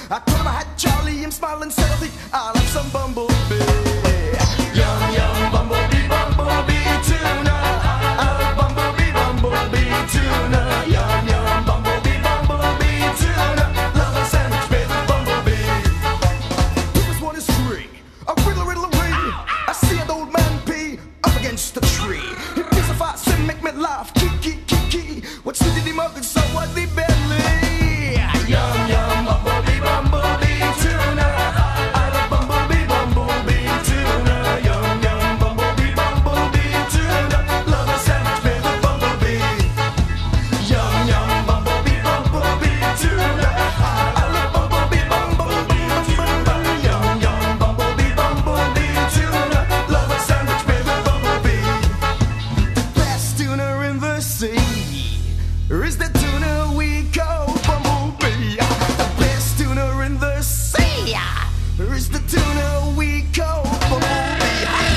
I told him I had Charlie, I'm smiling, said I think I'll have some bumblebee. Yum, yum, bumblebee, bumblebee tuna. I'll have bumblebee, bumblebee tuna. Yum, yum, bumblebee, bumblebee tuna. Love a sandwich made with bumblebee. Who was one is free? A riddle, riddle, ring. I see an old man pee up against the tree. He piece of ice and make me laugh. Kiki, kiki. What's the diddy mug and so what the belly? Yum, yum, bumblebee, bumblebee tuna. I love bumblebee, bumblebee tuna. Yum, yum, bumblebee, bumblebee tuna. Love a sandwich made with bumblebee. Yum, yum, bumblebee, bumblebee tuna. I love bumblebee, bumblebee tuna. Yum, yum, bumblebee, bumblebee tuna. Love a sandwich made with bumblebee. The best tuna in the sea is the tuna we call bumblebee. The best tuna in the sea is the tuna we call bumblebee.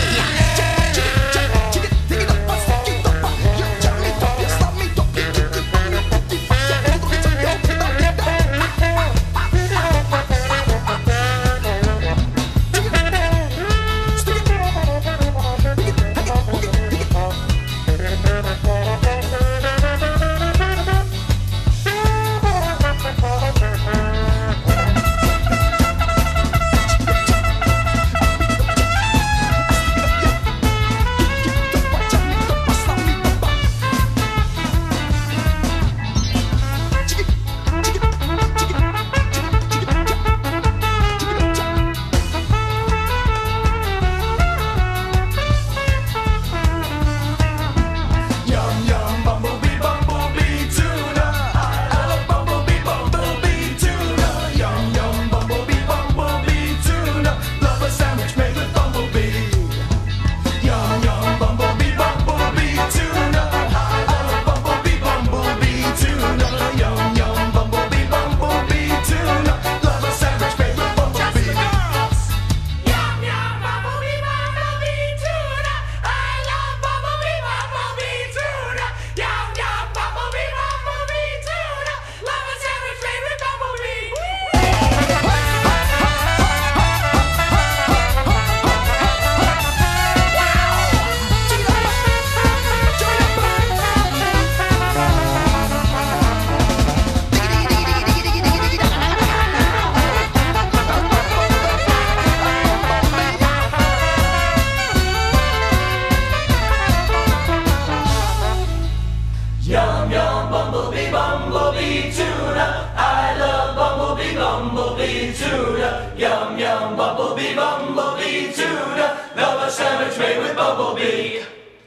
Yum, yum, bumblebee, bumblebee tuna. I love bumblebee, bumblebee tuna. Yum, yum, bumblebee, bumblebee tuna. Love a sandwich made with bumblebee.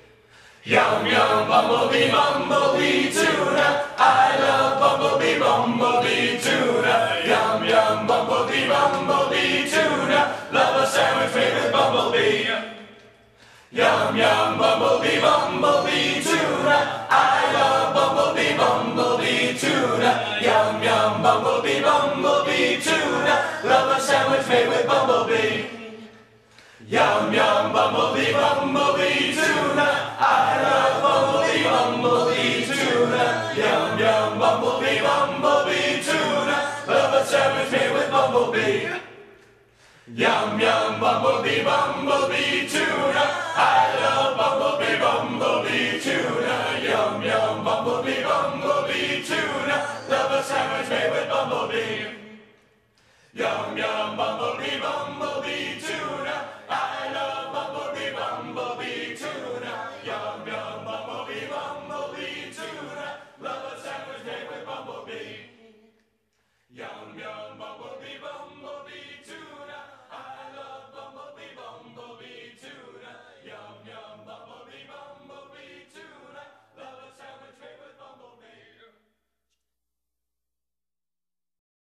Yum, yum, bumblebee, bumblebee tuna. I love bumblebee, bumblebee tuna. Yum, yum, bumblebee, bumblebee tuna. Love a sandwich made with bumblebee. Yum, yum, bumblebee, bumblebee tuna. I love bumblebee, bumblebee tuna. Yum, yum, bumblebee, bumblebee tuna. Love a sandwich made with bumblebee. Yum, yum, bumblebee, bumblebee tuna. I love bumblebee, bumblebee tuna. Yum, yum, bumblebee, bumblebee tuna. Love a sandwich made with bumblebee. Yum, yum, bumblebee, bumblebee tuna. I love bumblebee, bumblebee tuna. Yum, yum, bumblebee, bumblebee tuna. Love a sandwich made with bumblebee. Yum, yum, bumblebee, bumblebee tuna. I love bumblebee, bumblebee tuna. Yum, yum, bumblebee, bumblebee tuna. Love a sandwich made with bumblebee. Yum, yum.